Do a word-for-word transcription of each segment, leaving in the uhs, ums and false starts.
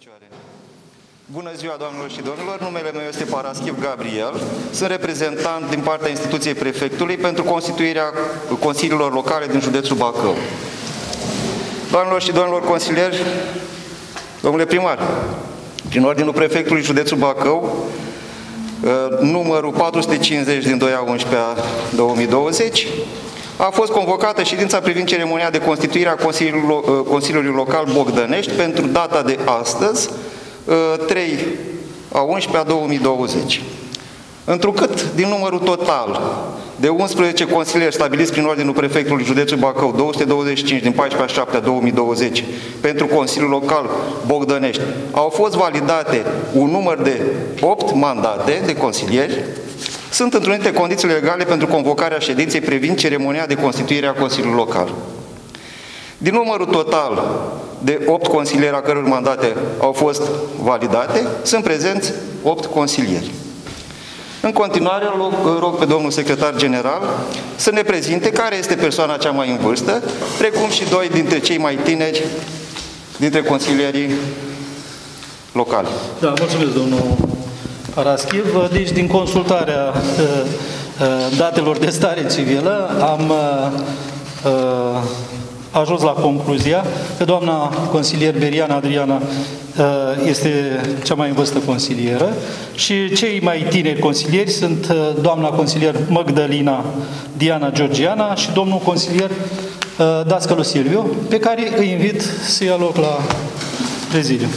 picioare. Bună ziua, doamnelor și domnilor, numele meu este Paraschiv Gabriel, sunt reprezentant din partea instituției prefectului pentru constituirea consiliilor locale din județul Bacău. Doamnelor și domnilor consilieri, domnule primar, prin ordinul prefectului județul Bacău, numărul patru sute cincizeci din doi a unsprezecea două mii douăzeci, a fost convocată ședința privind ceremonia de constituire a Consiliului Local Bogdănești pentru data de astăzi, trei a unsprezecea două mii douăzeci. Întrucât din numărul total de unsprezece consilieri stabiliți prin ordinul prefectului județul Bacău două sute douăzeci și cinci din paisprezece a șaptea două mii douăzeci pentru Consiliul Local Bogdănești, au fost validate un număr de opt mandate de consilieri, sunt întrunite condițiile legale pentru convocarea ședinței privind ceremonia de constituire a Consiliului Local. Din numărul total de opt consilieri a căror mandate au fost validate, sunt prezenți opt consilieri. În continuare, rog pe domnul secretar general să ne prezinte care este persoana cea mai în vârstă, precum și doi dintre cei mai tineri dintre consilierii locali. Da, mulțumesc, domnul Paraschiv. Deci, din consultarea datelor de stare civilă, am ajuns la concluzia că doamna consilier Beriana Adriana este cea mai în vârstă consilieră și cei mai tineri consilieri sunt doamna consilier Măgdălina Diana Georgiana și domnul consilier Dascălu Silviu, pe care îi invit să ia loc la prezidiu.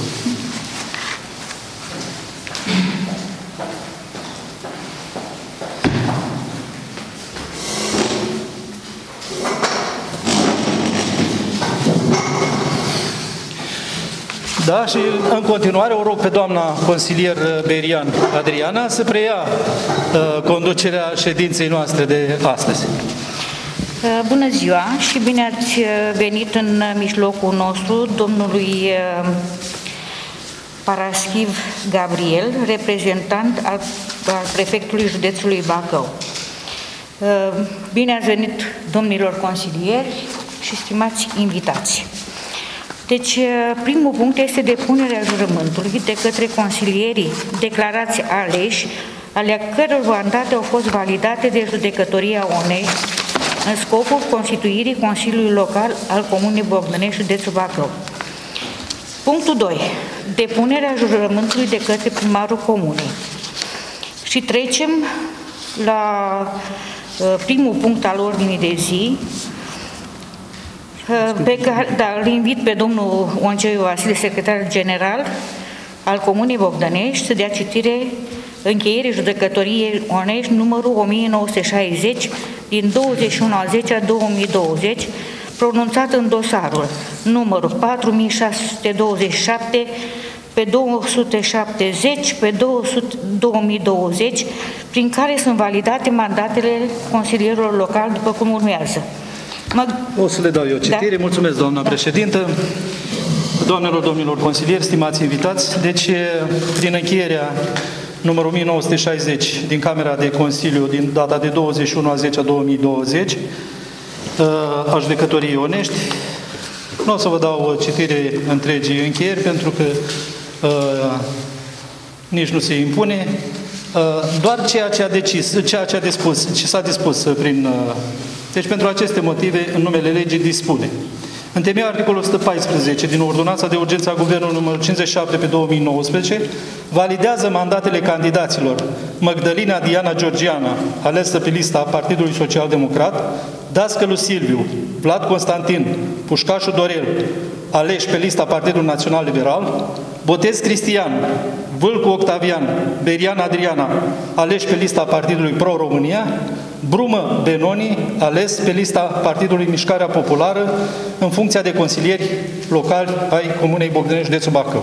Da, și în continuare o rog pe doamna consilier Berian Adriana să preia uh, conducerea ședinței noastre de astăzi. Bună ziua și bine ați venit în mijlocul nostru domnului Paraschiv Gabriel, reprezentant al, al prefectului județului Bacău. Bine ați venit, domnilor consilieri și stimați invitați. Deci, primul punct este depunerea jurământului de către consilierii declarați aleși, ale căror mandate au fost validate de judecătoria Onești în scopul constituirii Consiliului Local al Comunei Bogdănești, județul Bacău. Punctul doi. Depunerea jurământului de către primarul comunei. Și trecem la primul punct al ordinii de zi, pe care, da, îl invit pe domnul Onceiu Vasile, secretar general al Comunei Bogdănești, să dea citire încheierii judecătoriei Onești numărul o mie nouă sute șaizeci din douăzeci și unu a zecea două mii douăzeci, pronunțat în dosarul numărul patru mii șase sute douăzeci și șapte pe două sute șaptezeci pe două mii douăzeci, prin care sunt validate mandatele consilierilor locali după cum urmează. Mă... O să le dau eu citire. Da. Mulțumesc, doamna da. președintă. Doamnelor, domnilor consilieri, stimați invitați, deci, prin încheierea numărul o mie nouă sute șaizeci din Camera de Consiliu din data de douăzeci și unu a zecea două mii douăzeci a judecătoriei Onești, nu o să vă dau citire întregii încheieri, pentru că uh, nici nu se impune, uh, doar ceea ce a decis, ceea ce a dispus, ce s-a dispus prin... Uh, Deci, pentru aceste motive, în numele legii dispune. În temeiul articolul o sută paisprezece din Ordonanța de Urgență a Guvernului numărul cincizeci și șapte pe două mii nouăsprezece, validează mandatele candidaților Măgdălina Diana Georgiana, alesă pe lista Partidului Social Democrat, Dascălu Silviu, Vlad Constantin, Pușcașu Dorel, aleși pe lista Partidului Național Liberal, Botez Cristian, Vâlcu Octavian, Berian Adriana, aleși pe lista Partidului Pro-România, Brumă Benoni, ales pe lista Partidului Mișcarea Populară în funcția de consilieri locali ai Comunei Bogdănești, județul Bacău.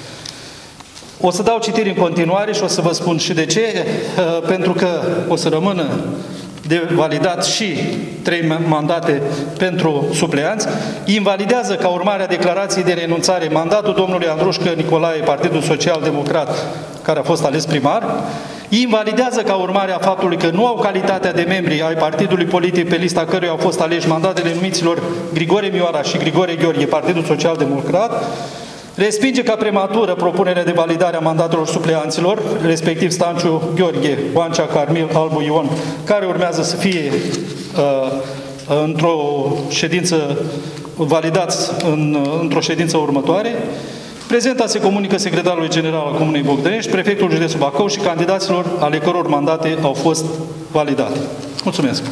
O să dau citiri în continuare și o să vă spun și de ce, pentru că o să rămână de validat și trei mandate pentru supleanți, invalidează ca urmare a declarației de renunțare mandatul domnului Andrușcă Nicolae, Partidul Social Democrat, care a fost ales primar, invalidează ca urmare a faptului că nu au calitatea de membri ai partidului politic pe lista căruia au fost aleși mandatele numiților Grigore Mioara și Grigore Gheorghe, Partidul Social Democrat, Respinge ca prematură propunerea de validare a mandatelor supleanților, respectiv Stanciu Gheorghe, Oancea Carmil, Albu Ion, care urmează să fie uh, într-o ședință validați în, într-o ședință următoare. Prezenta se comunică secretarului general al Comunei Bogdănești, prefectul județul Bacău și candidaților ale căror mandate au fost validate. Mulțumesc!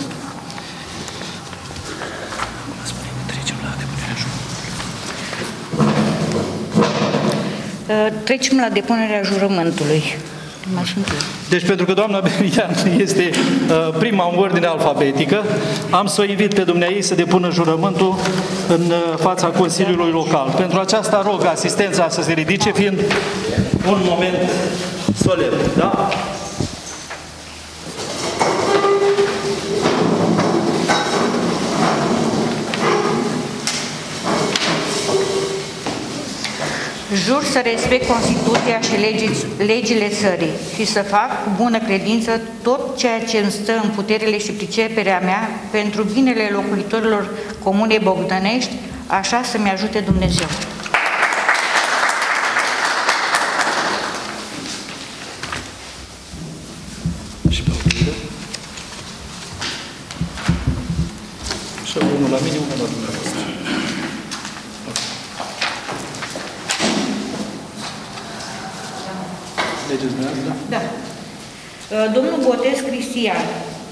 Trecem la depunerea jurământului. Deci, pentru că doamna Berian este uh, prima în ordine alfabetică, am să o invit pe dumneaei să depună jurământul în uh, fața Consiliului Local. Pentru aceasta rog asistența să se ridice, fiind un moment solemn. Da? Jur să respect Constituția și legii, legile țării și să fac cu bună credință tot ceea ce îmi stă în puterile și priceperea mea pentru binele locuitorilor Comunei Bogdănești, așa să-mi ajute Dumnezeu. Și pe oglintă. Și unul la mine, unul la dumneavoastră. Da. Domnul Botez Cristian.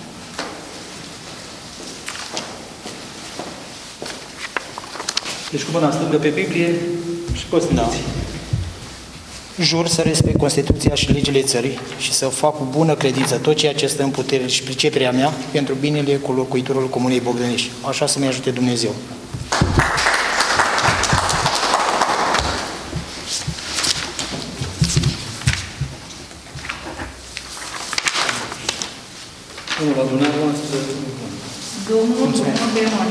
Deci cu mâna stângă pe Biblie și Constituție. Da. Jur să respect Constituția și legile țării și să fac cu bună credință tot ceea ce stă în putere și priceperea mea pentru binele cu locuitorul Comunei Bogdănești. Așa să-mi ajute Dumnezeu. Unul la dumneavoastră. Domnul Benoni.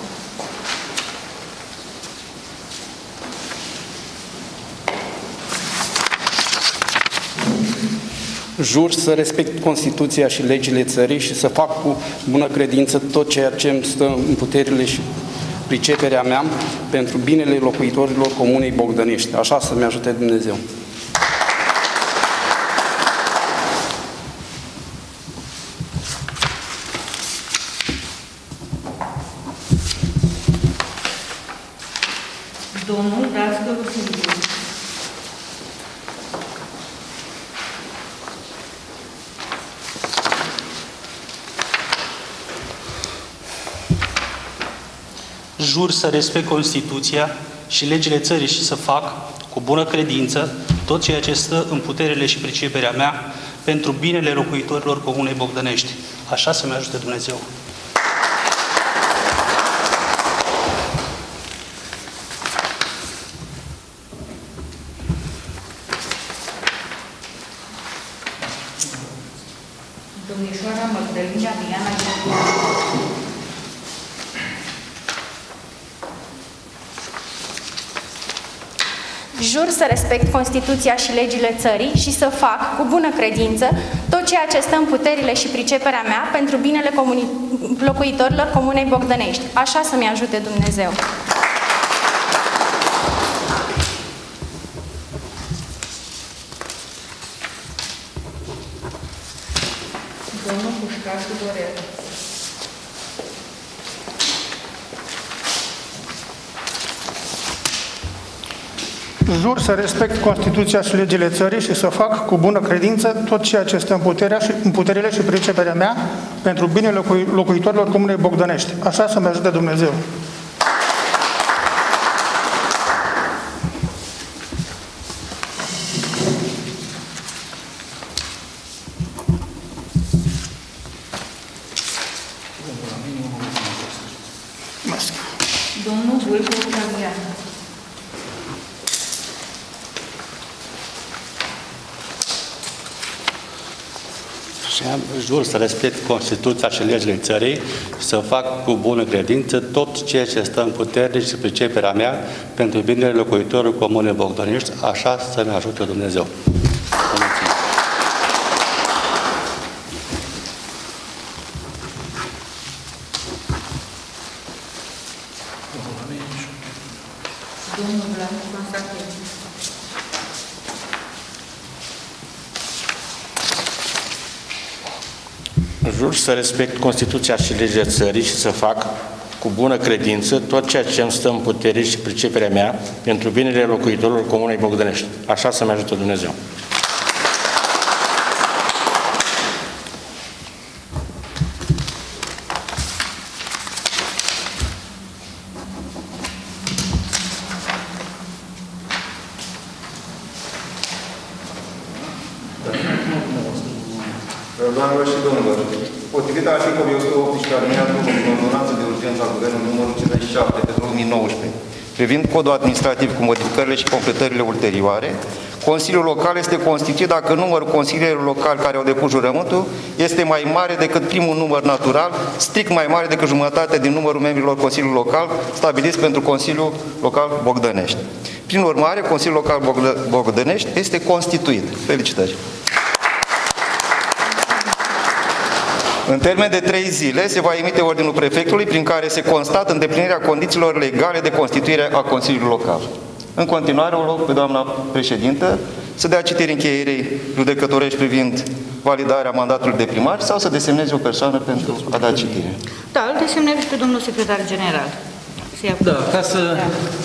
Jur să respect Constituția și legile țării și să fac cu bună credință tot ceea ce îmi stă în puterile și priceperea mea pentru binele locuitorilor Comunei Bogdănești. Așa să-mi ajute Dumnezeu. Domnul Dascălu Silviu. Jur să respect Constituția și legile țării și să fac, cu bună credință, tot ceea ce stă în puterile și priceperea mea pentru binele locuitorilor Comunei Bogdănești. Așa să-mi ajute Dumnezeu. Domnișoara Măgdălina Diana Gheorghe. Jur să respect Constituția și legile țării și să fac, cu bună credință, tot ceea ce stă în puterile și priceperea mea pentru binele comuni... locuitorilor Comunei Bogdănești. Așa să-mi ajute Dumnezeu. Domnul Pușcașu Dorel. Jur să respect Constituția și legile țării și să fac cu bună credință tot ceea ce stă în, puterea și, în puterile și priceperea mea pentru binele locui, locuitorilor Comunei Bogdănești. Așa să-mi ajute Dumnezeu. Domnul Vulcu Octavian. Jur să respect Constituția și legile țării și să fac cu bună credință tot ceea ce stă în putere și priceperea mea pentru binele locuitorilor Comunei Bogdănești, așa să-mi ajute Dumnezeu. Domnul Blanc, Constantin. Jur să respect Constituția și legile țării și să fac cu bună credință tot ceea ce îmi stă în putere și priceperea mea pentru binele locuitorilor Comunei Bogdănești. Așa să-mi ajute Dumnezeu. Doamnelor și domnilor, potrivit articolului o sută optsprezece alineatul unu din ordonanță de urgență a Guvernului numărul cincizeci și șapte pe două mii nouăsprezece, privind codul administrativ cu modificările și completările ulterioare, Consiliul Local este constituit dacă numărul consilierilor locali care au depus jurământul este mai mare decât primul număr natural, strict mai mare decât jumătate din numărul membrilor Consiliului Local stabiliți pentru Consiliul Local Bogdănești. Prin urmare, Consiliul Local Bogdănești este constituit. Felicitări! În termen de trei zile se va emite ordinul prefectului prin care se constată îndeplinirea condițiilor legale de constituire a Consiliului Local. În continuare, o rog pe doamna președintă să dea citire încheierei judecătorești privind validarea mandatului de primar sau să desemneze o persoană pentru a da citire. Da, îl desemnez pe domnul secretar general. Da, ca să...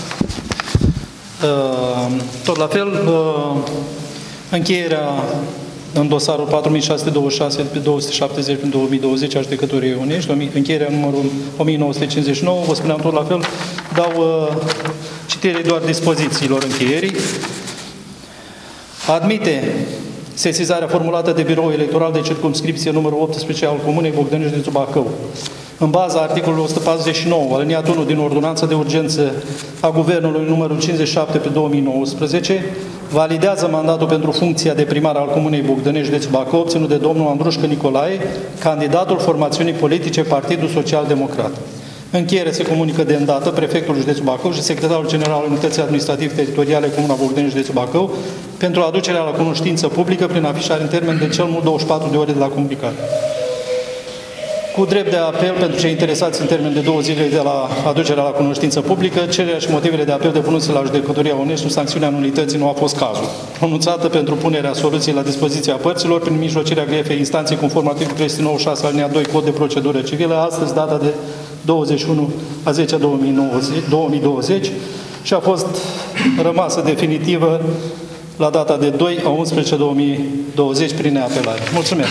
Uh, tot la fel, uh, încheierea în dosarul patru mii șase sute douăzeci și șase pe două sute șaptezeci pe două mii douăzeci a judecătorii Ionești, încheierea numărul o mie nouă sute cincizeci și nouă, vă spuneam tot la fel, dau uh, citire doar dispozițiilor încheierii. Admite sesizarea formulată de Biroul Electoral de Circumscripție numărul optsprezece al Comunei Bogdănești de Bacău. În baza articolului o sută patruzeci și nouă, aliniatul unu din Ordonanța de Urgență a Guvernului numărul cincizeci și șapte pe două mii nouăsprezece, validează mandatul pentru funcția de primar al Comunei Bogdănești de Bacău, obținut de domnul Andrușcă Nicolae, candidatul formațiunii politice Partidul Social Democrat. Încheiere se comunică de îndată prefectul județul Bacău și secretarul general al Unității Administrativ-Teritoriale Comuna Bogdănești județul Bacău pentru aducerea la cunoștință publică prin afișare în termen de cel mult douăzeci și patru de ore de la comunicare. Cu drept de apel pentru cei interesați în termen de două zile de la aducerea la cunoștință publică, cererea și motivele de apel depunuse la judecătoria Onești sub sancțiunea nulității nu a fost cazul. Pronunțată pentru punerea soluției la dispoziția părților prin mijlocirea grefei instanței conform articolul trei sute nouăzeci și șase alineat doi Cod de procedură civilă, astăzi data de douăzeci și unu a zecea două mii douăzeci și a fost rămasă definitivă la data de doi a unsprezecea două mii douăzeci prin neapelare. Mulțumesc!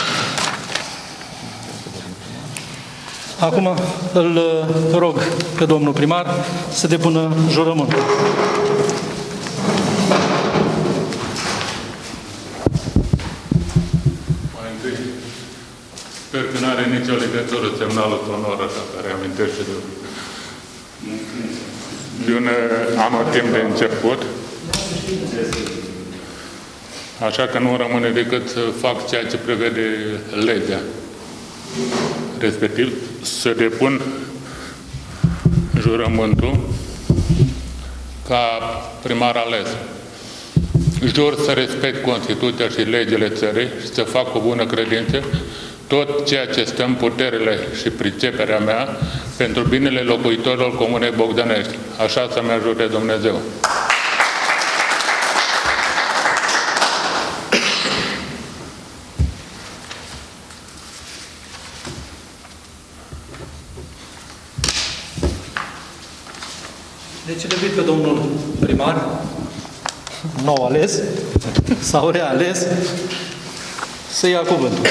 Acum îl rog pe domnul primar să depună jurământul. Mai întâi, sper că nu are nicio legătură semnalul sonor așa care amintește de de un anotimp de început. Așa că nu rămâne decât să fac ceea ce prevede legea. Respectiv, să depun jurământul ca primar ales. Jur să respect Constituția și legile țării și să fac cu bună credință tot ceea ce stă în puterile și priceperea mea pentru binele locuitorilor Comunei Bogdănești. Așa să-mi ajute Dumnezeu. Deci le invit pe domnul primar, nou ales, sau reales, să ia cuvântul.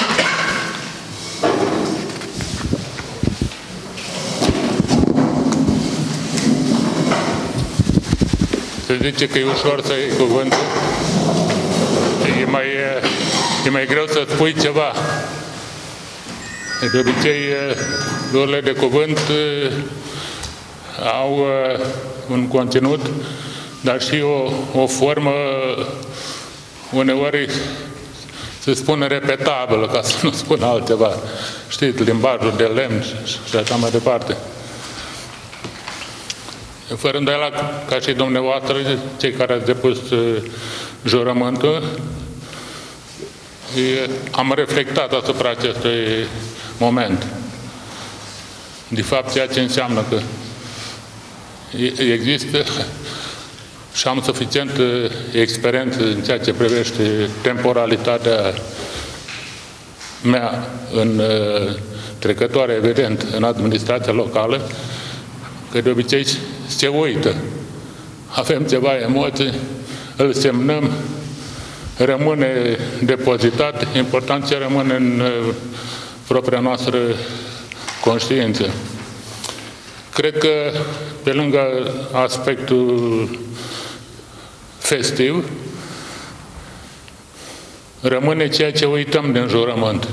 Se zice că e ușor să iei cuvântul. E mai, e mai greu să spui ceva. De obicei, luările de cuvânt au uh, un conținut, dar și o, o formă uneori se spune repetabilă, ca să nu spun altceva. Știți, limbajul de lemn și, și așa mai departe. Fără îndoială, ca și dumneavoastră, cei care ați depus uh, jurământul, e, am reflectat asupra acestui moment. De fapt, ceea ce înseamnă că există și am suficientă experiență în ceea ce privește temporalitatea mea în trecătoare, evident, în administrația locală, că de obicei se uită. Avem ceva emoții, îl semnăm, rămâne depozitat, important ce rămâne în propria noastră conștiință. Cred că, pe lângă aspectul festiv, rămâne ceea ce uităm din jurământ.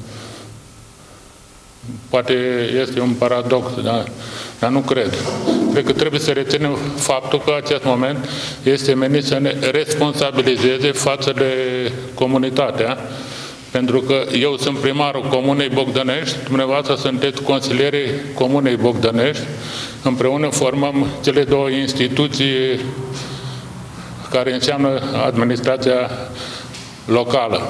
Poate este un paradox, dar, dar nu cred. Cred că trebuie să reținem faptul că acest moment este menit să ne responsabilizeze față de comunitatea, pentru că eu sunt primarul Comunei Bogdănești, dumneavoastră sunteți consilierii Comunei Bogdănești, împreună formăm cele două instituții care înseamnă administrația locală.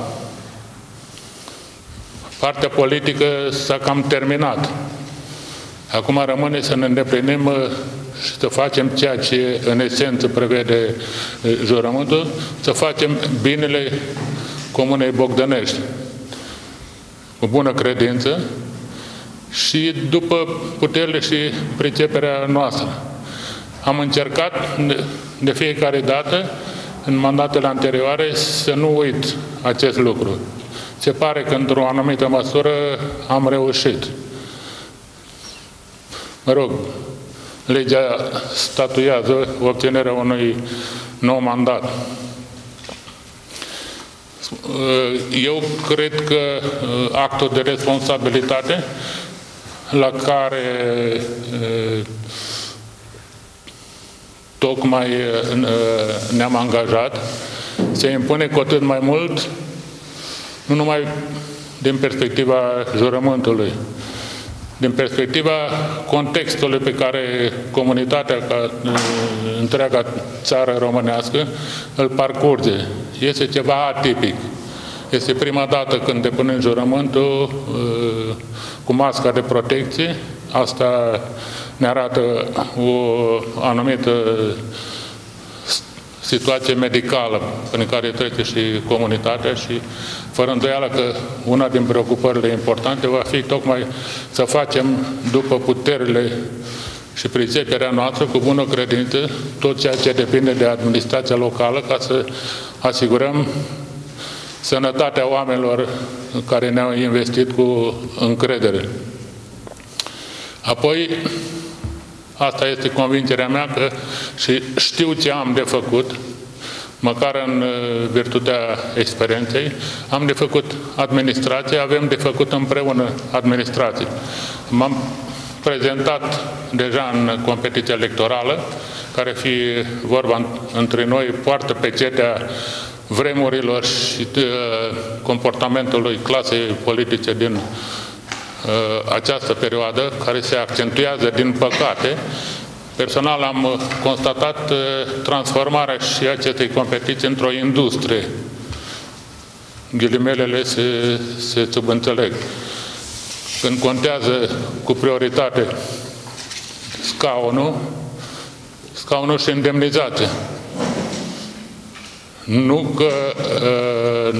Partea politică s-a cam terminat. Acum rămâne să ne îndeplinim și să facem ceea ce în esență prevede jurământul, să facem binele Comunei Bogdănești cu bună credință și după puterile și priceperea noastră. Am încercat de fiecare dată în mandatele anterioare să nu uit acest lucru. Se pare că într-o anumită măsură am reușit. Mă rog, legea statuiază obținerea unui nou mandat. Eu cred că actul de responsabilitate la care tocmai ne-am angajat se impune cu atât mai mult, nu numai din perspectiva jurământului, din perspectiva contextului pe care comunitatea, ca întreaga țară românească, îl parcurge. Este ceva atipic. Este prima dată când depunem jurământul cu masca de protecție. Asta ne arată o anumită situație medicală în care trece și comunitatea și fără îndoială că una din preocupările importante va fi tocmai să facem după puterile și priceperea noastră cu bună credință tot ceea ce depinde de administrația locală ca să asigurăm sănătatea oamenilor care ne-au investit cu încredere. Apoi, asta este convingerea mea că și știu ce am de făcut, măcar în virtutea experienței, am de făcut administrație, avem de făcut împreună administrație. M-am prezentat deja în competiția electorală, care fi vorba între noi, poartă pecetea vremurilor și comportamentului clasei politice din această perioadă, care se accentuează, din păcate. Personal am constatat transformarea și acestei competiții într-o industrie. Ghilimelele se, se subînțeleg. Când contează cu prioritate scaunul, scaunul și indemnizație. Nu că uh,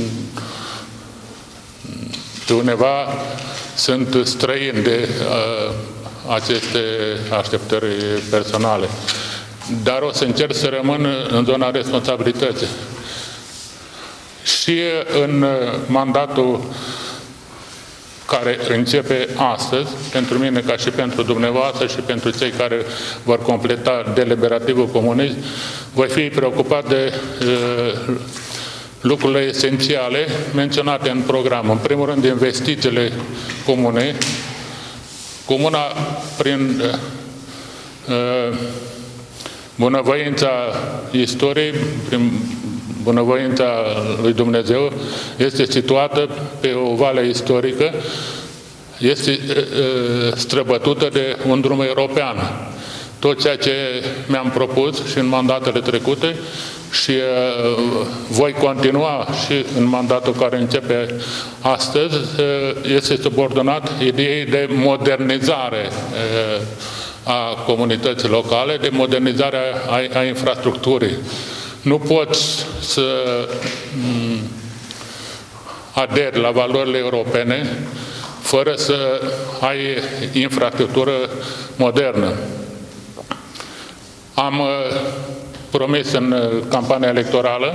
de undeva sunt străini de uh, aceste așteptări personale. Dar o să încerc să rămân în zona responsabilității. Și în mandatul care începe astăzi, pentru mine ca și pentru dumneavoastră și pentru cei care vor completa deliberativul comunist, voi fi preocupat de uh, lucrurile esențiale menționate în program. În primul rând, investițiile comune. Comuna, prin uh, bunăvoința istoriei, prin bunăvoința lui Dumnezeu, este situată pe o vale istorică, este uh, străbătută de un drum european. Tot ceea ce mi-am propus și în mandatele trecute și uh, voi continua și în mandatul care începe astăzi, uh, este subordonat ideii de modernizare uh, a comunității locale, de modernizarea a, a infrastructurii. Nu poți să aderi la valorile europene fără să ai infrastructură modernă. Am promis în campania electorală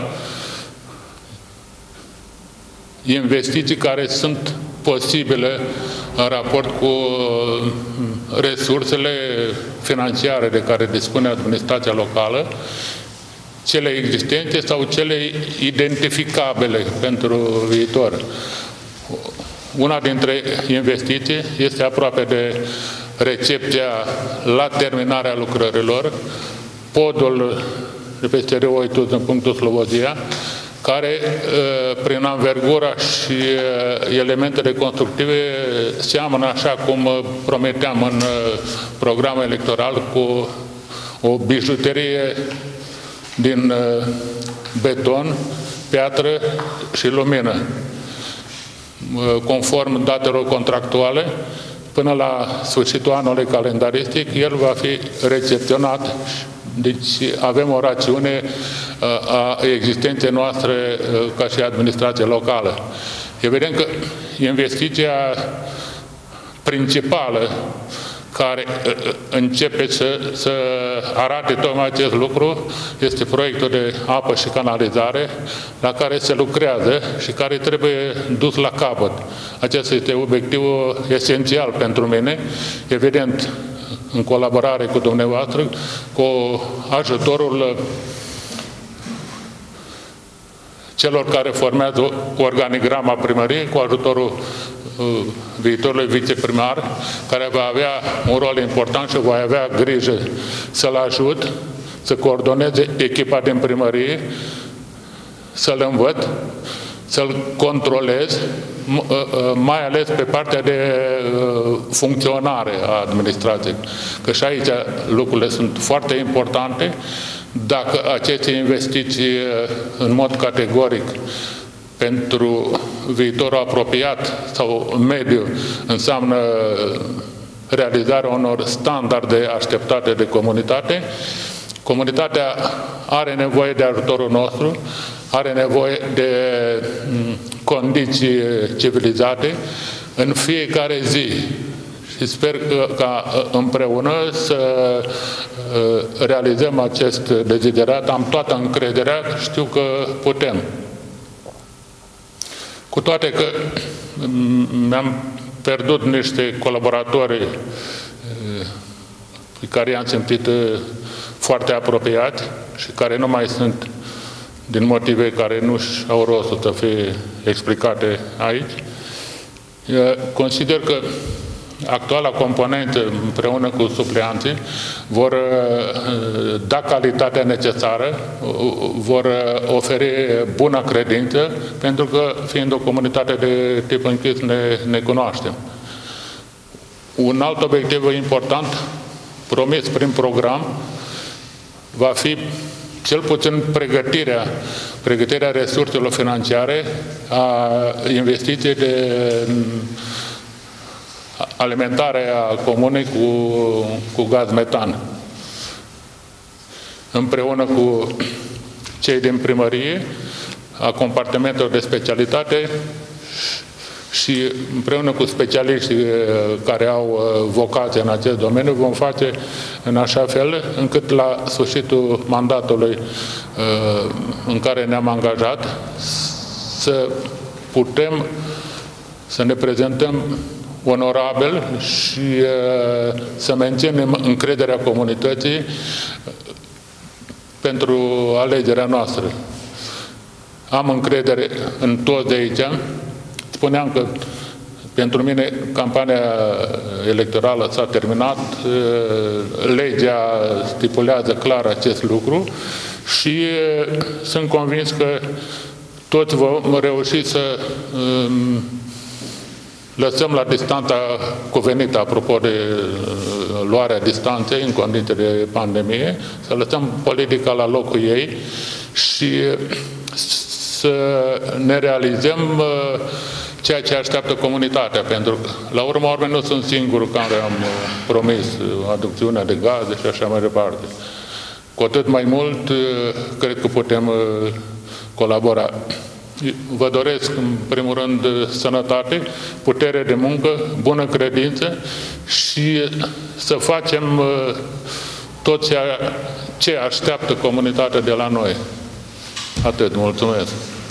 investiții care sunt posibile în raport cu resursele financiare de care dispune administrația locală, cele existente sau cele identificabile pentru viitor. Una dintre investiții este aproape de recepția la terminarea lucrărilor, podul de peste râul Oituz în punctul Slobozia, care, prin anvergura și elementele constructive, seamănă, așa cum prometeam în programul electoral, cu o bijuterie din beton, piatră și lumină. Conform datelor contractuale, până la sfârșitul anului calendaristic, el va fi recepționat. Deci avem o rațiune a existenței noastre ca și administrație locală. Evident că investiția principală care începe să, să arate tocmai acest lucru este proiectul de apă și canalizare, la care se lucrează și care trebuie dus la capăt. Acesta este obiectivul esențial pentru mine, evident, în colaborare cu dumneavoastră, cu ajutorul celor care formează organigrama primăriei, cu ajutorul uh, viitorului viceprimar, care va avea un rol important și va avea grijă să-l ajut, să coordoneze echipa din primărie, să-l învăț, să-l controlez, mai ales pe partea de funcționare a administrației. Că și aici lucrurile sunt foarte importante. Dacă aceste investiții în mod categoric pentru viitorul apropiat sau mediu înseamnă realizarea unor standarde așteptate de comunitate, comunitatea are nevoie de ajutorul nostru, are nevoie de condiții civilizate în fiecare zi. Și sper ca împreună să realizăm acest deziderat. Am toată încrederea, știu că putem. Cu toate că mi-am pierdut niște colaboratori pe care i-am simțit foarte apropiați și care nu mai sunt din motive care nu au rostul să fie explicate aici. Consider că actuala componentă, împreună cu supleanții, vor da calitatea necesară, vor oferi bună credință, pentru că, fiind o comunitate de tip închis, ne, ne cunoaștem. Un alt obiectiv important, promis prin program, va fi cel puțin pregătirea, pregătirea resurselor financiare a investiției de alimentare a comunei cu, cu gaz metan. Împreună cu cei din primărie, a compartimentelor de specialitate și împreună cu specialiștii care au vocație în acest domeniu, vom face în așa fel încât la sfârșitul mandatului în care ne-am angajat să putem să ne prezentăm onorabil și să menținem încrederea comunității pentru alegerea noastră. Am încredere în toți de aici. Spuneam că pentru mine campania electorală s-a terminat, legea stipulează clar acest lucru și sunt convins că toți vom reuși să lăsăm la distanța cuvenită, apropo de luarea distanței în condiții de pandemie, să lăsăm politica la locul ei și să ne realizăm ceea ce așteaptă comunitatea, pentru că, la urma urmei, nu sunt singurul care am promis aducțiunea de gaze și așa mai departe. Cu atât mai mult, cred că putem colabora. Vă doresc, în primul rând, sănătate, putere de muncă, bună credință și să facem tot ceea ce așteaptă comunitatea de la noi. Atât. Mulțumesc.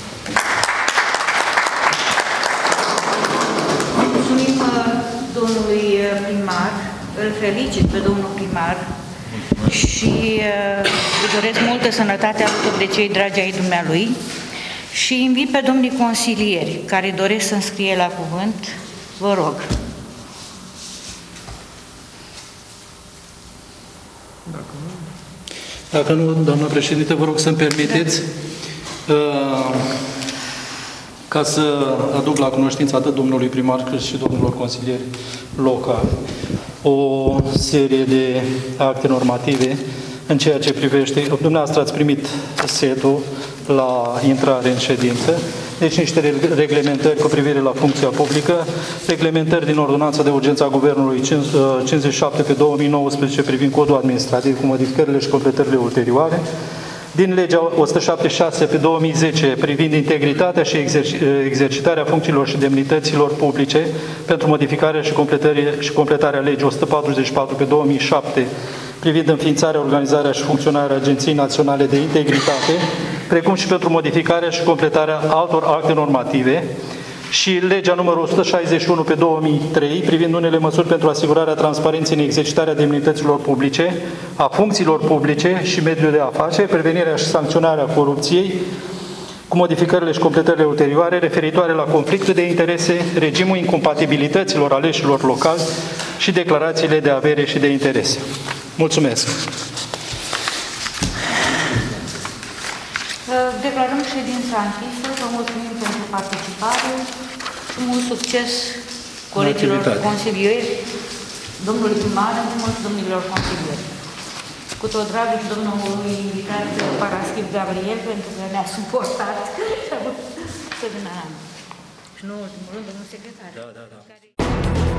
Mulțumim domnului primar, îl felicit pe domnul primar și îi doresc multă sănătate alături de cei dragi ai dumnealui și invit pe domnii consilieri care doresc să înscrie la cuvânt. Vă rog. Dacă nu, doamna președinte, vă rog să-mi permiteți uh, ca să aduc la cunoștință atât domnului primar cât și domnilor consilieri locali o serie de acte normative în ceea ce privește. Dumneavoastră ați primit setul la intrare în ședință, deci niște reglementări cu privire la funcția publică, reglementări din Ordonanța de Urgență a Guvernului cincizeci și șapte pe două mii nouăsprezece privind codul administrativ cu modificările și completările ulterioare, din legea o sută șaptezeci și șase pe două mii zece privind integritatea și exercitarea funcțiilor și demnităților publice pentru modificarea și, și completarea legii o sută patruzeci și patru pe două mii șapte privind înființarea, organizarea și funcționarea Agenției Naționale de Integritate, precum și pentru modificarea și completarea altor acte normative, și legea numărul o sută șaizeci și unu pe două mii trei privind unele măsuri pentru asigurarea transparenței în exercitarea demnităților publice, a funcțiilor publice și mediul de afaceri, prevenirea și sancționarea corupției, cu modificările și completările ulterioare referitoare la conflictul de interese, regimul incompatibilităților aleșilor locali și declarațiile de avere și de interese. Mulțumesc! Declarăm ședința închisă. Vă mulțumim pentru participare și mult succes colegilor consilieri, domnului primar, mulți domnilor consilieri. Cu tot dragul și domnului invitat Paraschiv Gabriel, pentru că ne-a suportat să vină. Și nu ultimul rând, domnul secretar. Da, da, da.